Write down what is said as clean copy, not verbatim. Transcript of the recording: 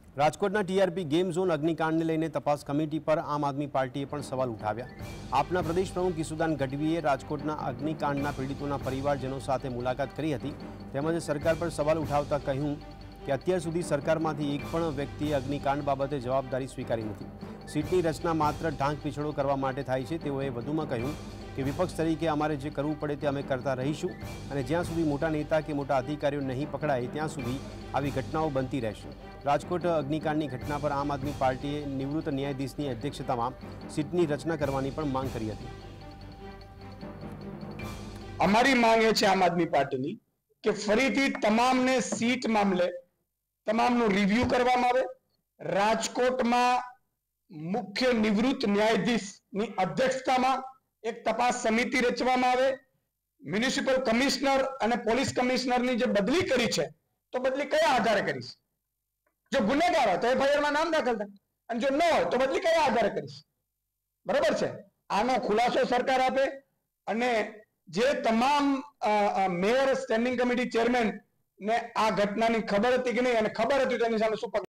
રાજકોટના TRP game zone અગ્નિકાંડને લઈને તપાસ કમિટી પર આમ આદમી પાર્ટીએ પણ સવાલ ઉઠાવ્યા। આપના પ્રદેશ પ્રમુખ કિશુદાન ગઢવીએ રાજકોટના અગ્નિકાંડના પીડિતોના પરિવારજનો સાથે મુલાકાત કરી હતી। તેમજ સરકાર પર સવાલ ઉઠાવતા કહ્યું કે અત્યાર સુધી સરકારમાંથી એક પણ વ્યક્તિએ અગ્નિકાંડ બાબતે જવાબદારી સ્વીકારી નથી। સીટની રચના માત્ર ઢાંક પીછળો કરવા માટે થાય છે। તેઓએ વધુમાં કહ્યું કે વિપક્ષ તરીકે અમારે જે કરવું પડે તે અમે કરતા રહીશું અને જ્યાં સુધી મોટા નેતા કે મોટા અધિકારીઓ નહીં પકડાય ત્યાં સુધી આવી ઘટનાઓ બનતી રહેશે। રાજકોટ અગ્નિકાંડની ઘટના પર આમ આદમી પાર્ટીએ નિવૃત્ત ન્યાયાધીશની અધ્યક્ષતામાં સીટની રચના કરવાની પણ માંગ કરી હતી। અમારી માંગ એ છે આમ આદમી પાર્ટીની કે ફરીથી તમામને સીટ મામલે તમામનું રિવ્યુ કરવામાં આવે। રાજકોટમાં મુખ્ય નિવૃત્ત ન્યાયાધીશની અધ્યક્ષતામાં એક તપાસ સમિતિ રચવામાં આવે। મ્યુનિસિપલ કમિશનર અને પોલીસ કમિશનરની જે બદલી કરી છે તો બદલી કયા આધારે કરી છે? જો ગુનેગાર હોય તો એફઆઈઆરમાં નામ દાખલ થાય અને જો ન હોય તો બદલી કયા આધારે કરી છે? બરાબર છે, આનો ખુલાસો સરકાર આપે અને જે તમામ મેયર સ્ટેન્ડિંગ કમિટી ચેરમેન ને આ ઘટનાની ખબર હતી કે નહીં અને ખબર હતી તેની સામે શું